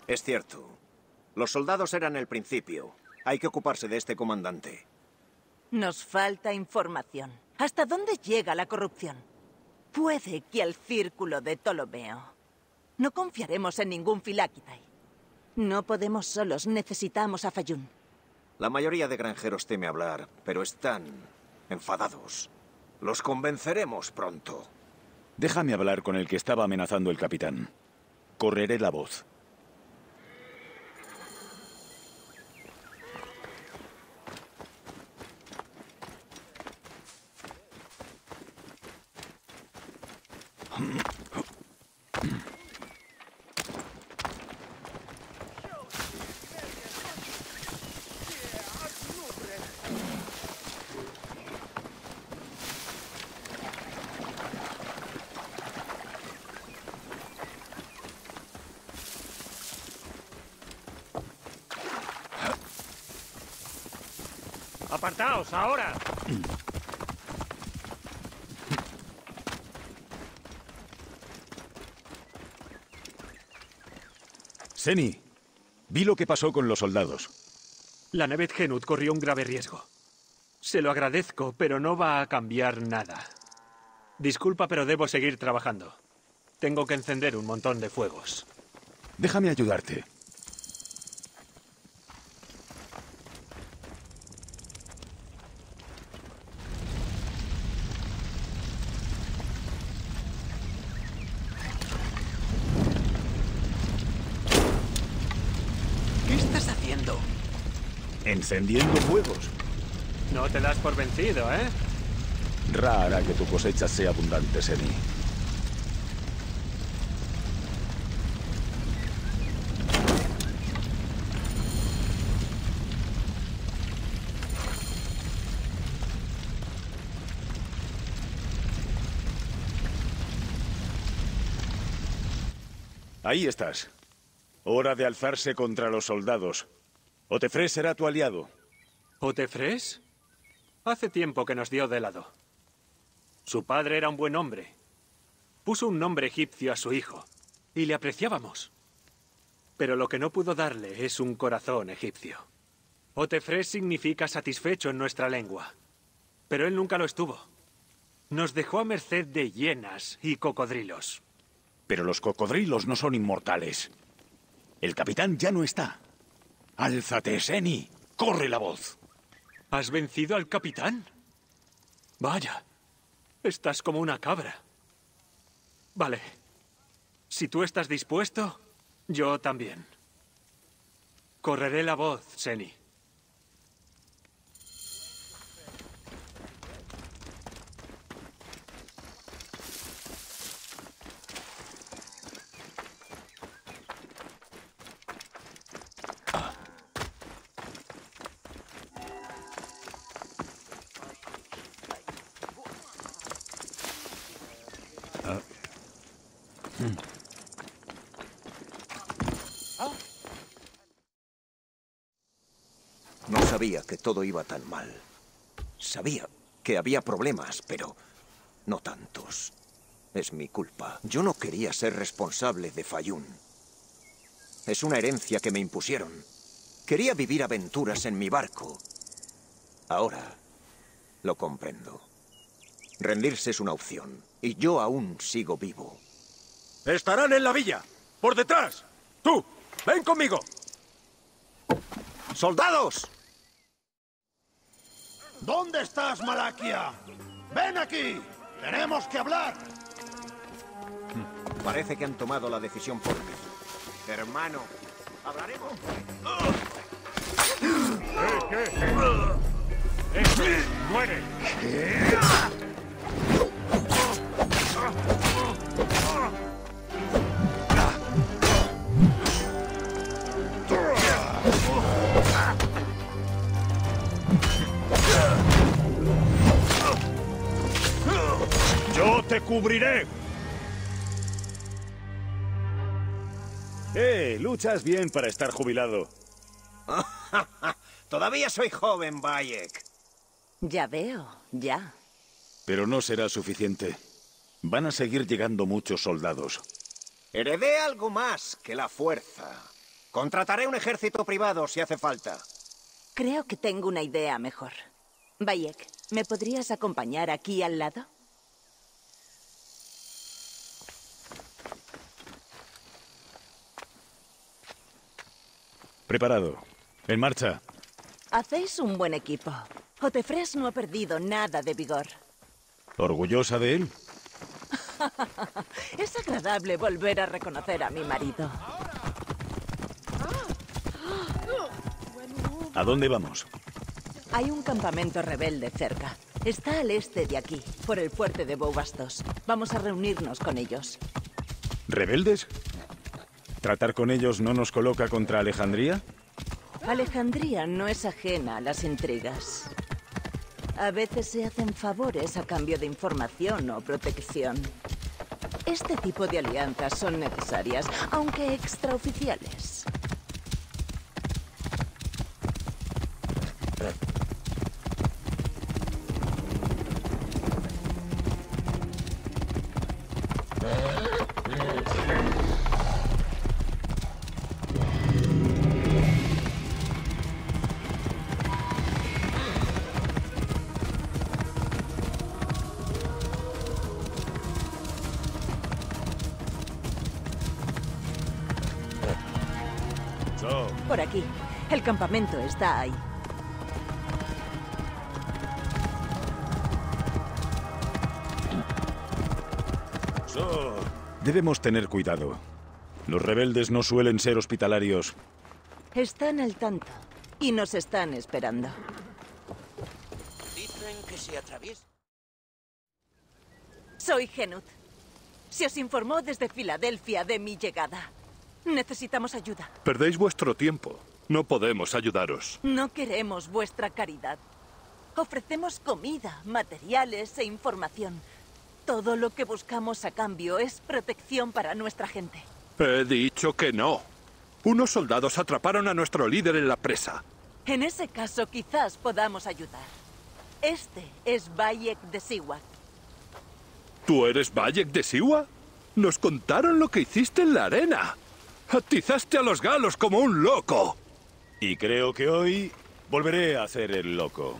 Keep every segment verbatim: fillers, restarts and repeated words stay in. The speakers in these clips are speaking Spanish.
Es cierto. Los soldados eran el principio. Hay que ocuparse de este comandante. Nos falta información. ¿Hasta dónde llega la corrupción? Puede que al círculo de Ptolomeo. No confiaremos en ningún Filákitai. No podemos solos, necesitamos a Fayún. La mayoría de granjeros teme hablar, pero están enfadados. Los convenceremos pronto. Déjame hablar con el que estaba amenazando el capitán. Correré la voz. ¡Apartaos, ahora! Seni, vi lo que pasó con los soldados. La Nevet Genut corrió un grave riesgo. Se lo agradezco, pero no va a cambiar nada. Disculpa, pero debo seguir trabajando. Tengo que encender un montón de fuegos. Déjame ayudarte. ¿Qué estás haciendo? Encendiendo fuegos. No te das por vencido, ¿eh? Ra hará que tu cosecha sea abundante, Seni. Ahí estás. Hora de alzarse contra los soldados. Otefrés será tu aliado. ¿Otefrés? Hace tiempo que nos dio de lado. Su padre era un buen hombre. Puso un nombre egipcio a su hijo, y le apreciábamos. Pero lo que no pudo darle es un corazón egipcio. Otefrés significa satisfecho en nuestra lengua, pero él nunca lo estuvo. Nos dejó a merced de hienas y cocodrilos. Pero los cocodrilos no son inmortales. El capitán ya no está. ¡Álzate, Seni! ¡Corre la voz! ¿Has vencido al capitán? Vaya, estás como una cabra. Vale. Si tú estás dispuesto, yo también. Correré la voz, Seni. No sabía que todo iba tan mal. Sabía que había problemas, pero no tantos. Es mi culpa. Yo no quería ser responsable de Fayún. Es una herencia que me impusieron. Quería vivir aventuras en mi barco. Ahora lo comprendo. Rendirse es una opción, y yo aún sigo vivo. ¡Estarán en la villa! ¡Por detrás! ¡Tú! ¡Ven conmigo! ¡Soldados! ¿Dónde estás, Malaquia? ¡Ven aquí! ¡Tenemos que hablar! Parece que han tomado la decisión por mí. Hermano, hablaremos. ¿Qué? ¿Qué? ¡Eso! ¡Muere! ¡Yo te cubriré! ¡Eh! Luchas bien para estar jubilado. Todavía soy joven, Bayek. Ya veo, ya. Pero no será suficiente. Van a seguir llegando muchos soldados. Heredé algo más que la fuerza. Contrataré un ejército privado si hace falta. Creo que tengo una idea mejor. Bayek, ¿me podrías acompañar aquí al lado? Preparado. En marcha. Hacéis un buen equipo. Otefres no ha perdido nada de vigor. ¿Orgullosa de él? Es agradable volver a reconocer a mi marido. ¿A dónde vamos? Hay un campamento rebelde cerca. Está al este de aquí, por el fuerte de Boubastos. Vamos a reunirnos con ellos. ¿Rebeldes? ¿Tratar con ellos no nos coloca contra Alejandría? Alejandría no es ajena a las intrigas. A veces se hacen favores a cambio de información o protección. Este tipo de alianzas son necesarias, aunque extraoficiales. Por aquí. El campamento está ahí. So, debemos tener cuidado. Los rebeldes no suelen ser hospitalarios. Están al tanto. Y nos están esperando. Dicen que se atraviesa. Soy Genut. Se os informó desde Filadelfia de mi llegada. Necesitamos ayuda. Perdéis vuestro tiempo. No podemos ayudaros. No queremos vuestra caridad. Ofrecemos comida, materiales e información. Todo lo que buscamos a cambio es protección para nuestra gente. He dicho que no. Unos soldados atraparon a nuestro líder en la presa. En ese caso, quizás podamos ayudar. Este es Bayek de Siwa. ¿Tú eres Bayek de Siwa? Nos contaron lo que hiciste en la arena. Atizaste a los galos como un loco. Y creo que hoy volveré a hacer el loco.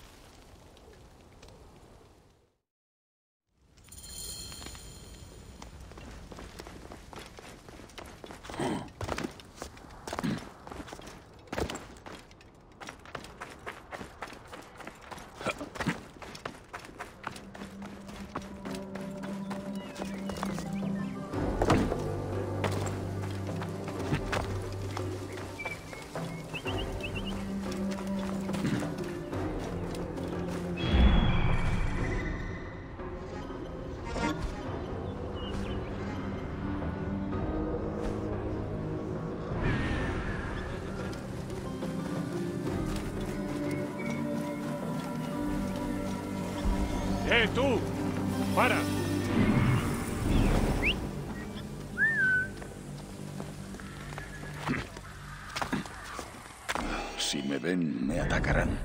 ¡Eh, tú! ¡Para! Si me ven, me atacarán.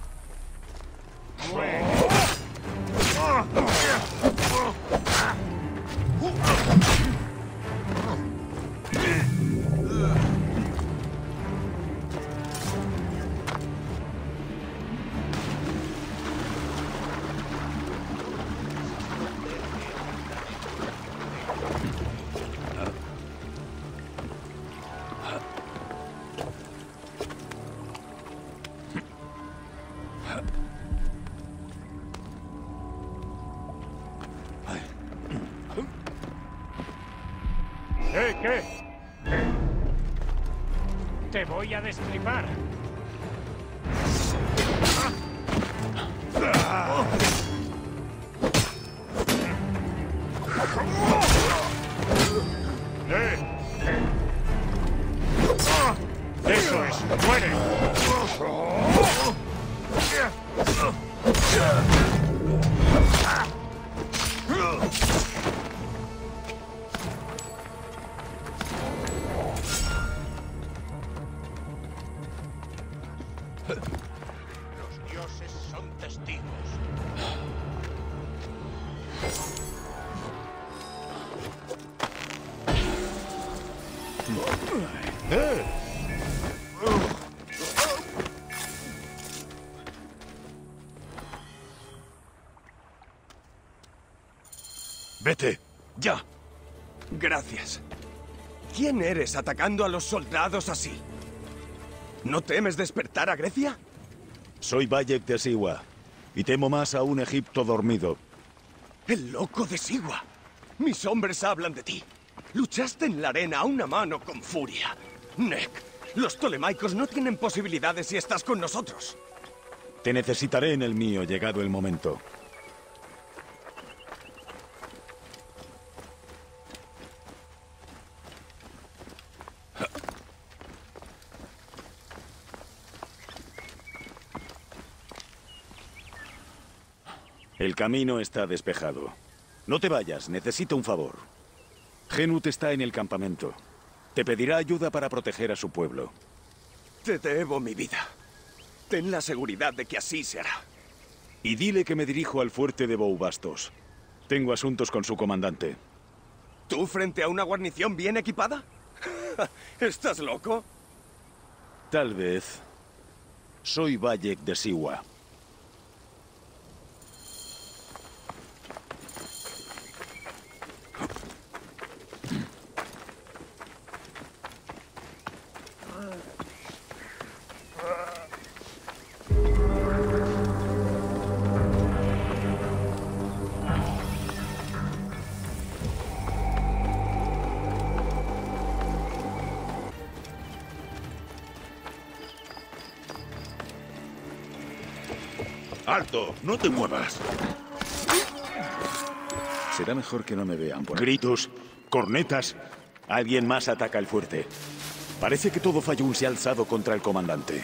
¿Eh, qué? Te voy a destripar. ¡Eh! ¡Eso es! ¡Muere! Los dioses son testigos. ¡Eh! Vete. Ya. Gracias. ¿Quién eres atacando a los soldados así? ¿No temes despertar a Grecia? Soy Bayek de Siwa. Y temo más a un Egipto dormido. ¡El loco de Siwa! Mis hombres hablan de ti. Luchaste en la arena a una mano con furia. Nek, los tolemaicos no tienen posibilidades si estás con nosotros. Te necesitaré en el mío, llegado el momento. El camino está despejado. No te vayas, necesito un favor. Genut está en el campamento. Te pedirá ayuda para proteger a su pueblo. Te debo mi vida. Ten la seguridad de que así se hará. Y dile que me dirijo al fuerte de Boubastos. Tengo asuntos con su comandante. ¿Tú frente a una guarnición bien equipada? ¿Estás loco? Tal vez. Soy Bayek de Siwa. ¡Alto! ¡No te muevas! Será mejor que no me vean por... Gritos, cornetas. Alguien más ataca el fuerte. Parece que todo Fayún se ha alzado contra el comandante.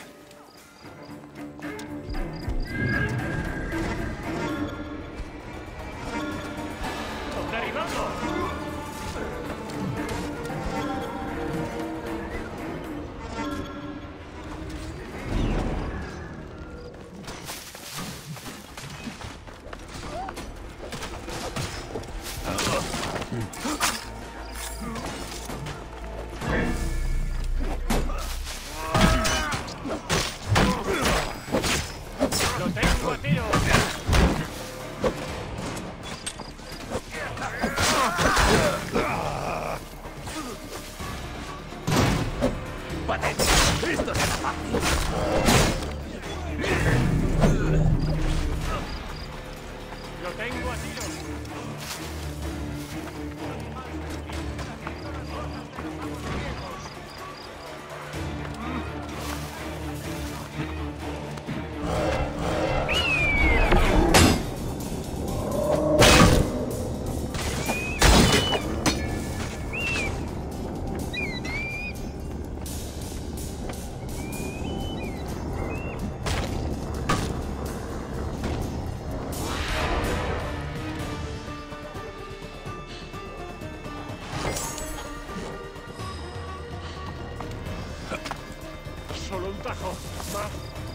Solo un tajo. Va.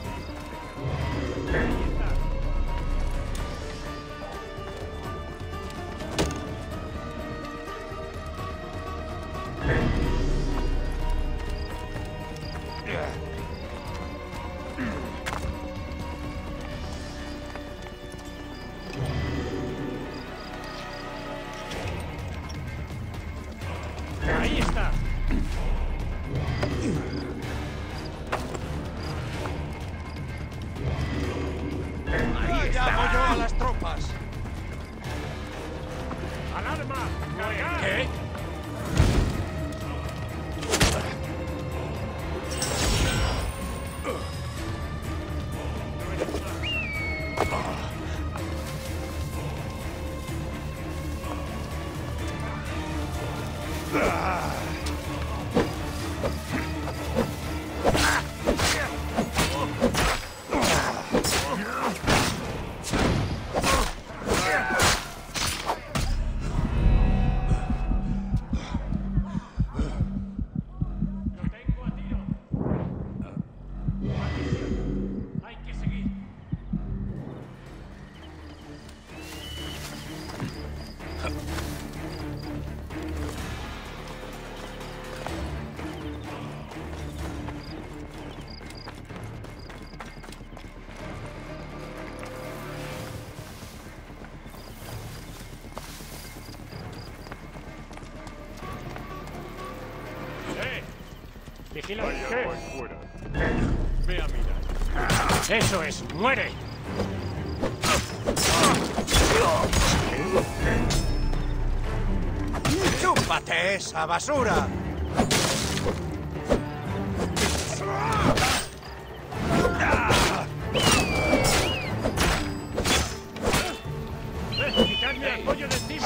Ahí está. ¡Llamo yo a las tropas! ¡Alarma! ¡Cargar! ¿Qué? ¿Qué? Ve a mirar. ¡Eso es! ¡Muere! ¡Chúpate esa basura! ¡Quitadme el pollo de encima!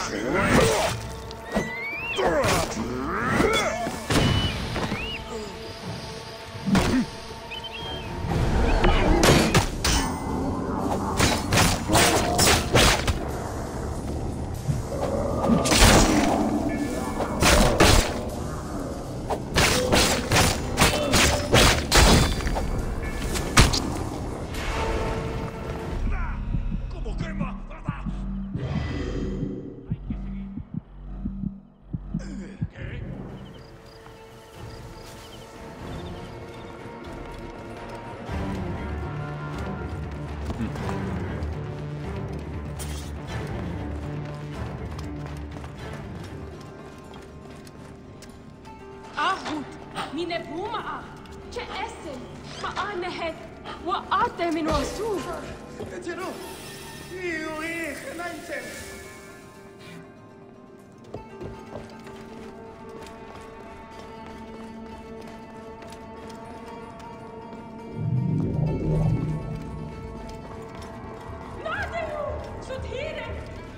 أهود من بومة كأسن ما أنا هاد وأعطى من وسوق تجرو io ich nein نادروا سدهيرك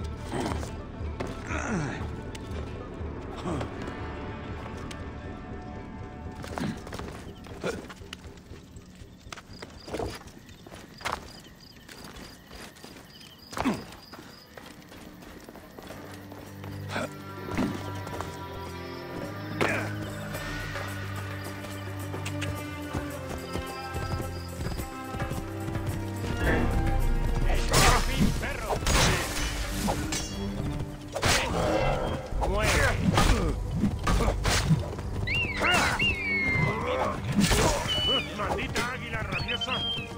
¡Maldita águila rabiosa!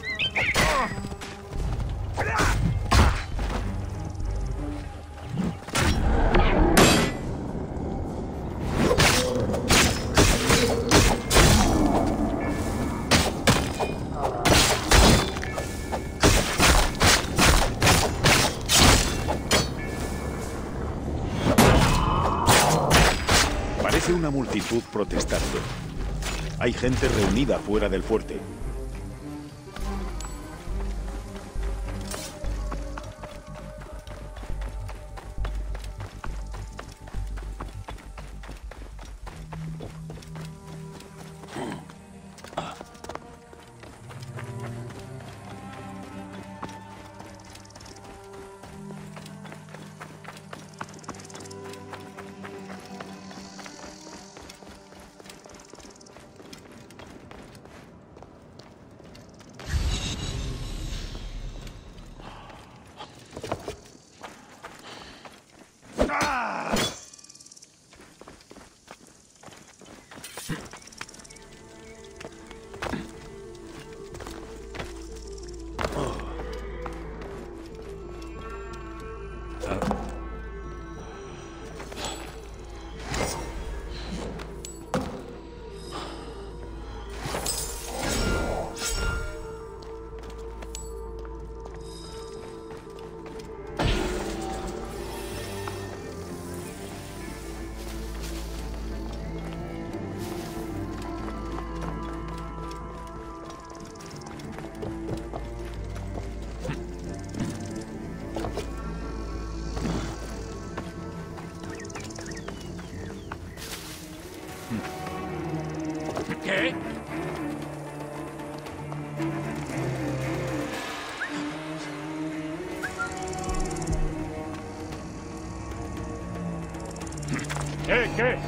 Parece una multitud protestando. Hay gente reunida fuera del fuerte. ¿Qué? ¿Qué? ¿Qué?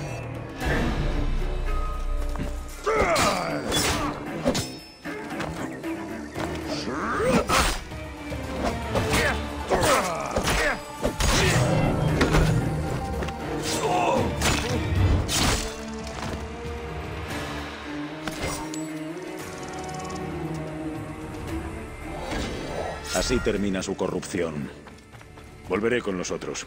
Así termina su corrupción. Volveré con los otros.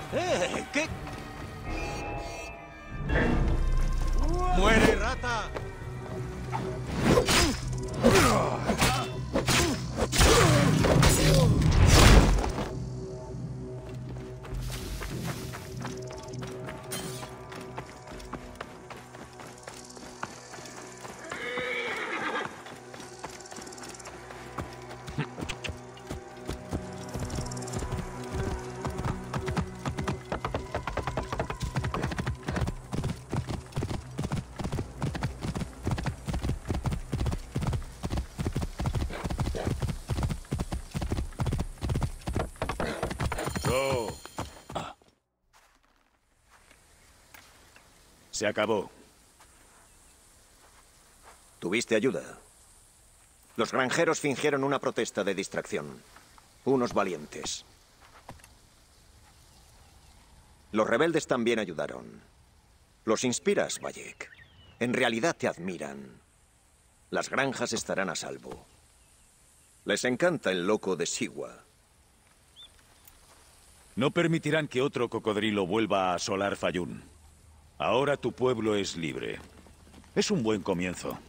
¡Eh! ¿Qué? ¡Muere, rata! No. Se acabó. ¿Tuviste ayuda? Los granjeros fingieron una protesta de distracción. Unos valientes. Los rebeldes también ayudaron. Los inspiras, Bayek. En realidad te admiran. Las granjas estarán a salvo. Les encanta el loco de Siwa. No permitirán que otro cocodrilo vuelva a asolar Fayún. Ahora tu pueblo es libre. Es un buen comienzo.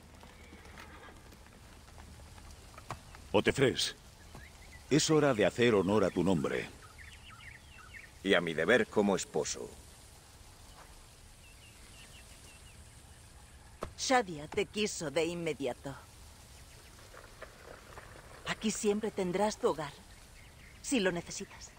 Otefres, es hora de hacer honor a tu nombre. Y a mi deber como esposo. Shadia te quiso de inmediato. Aquí siempre tendrás tu hogar, si lo necesitas.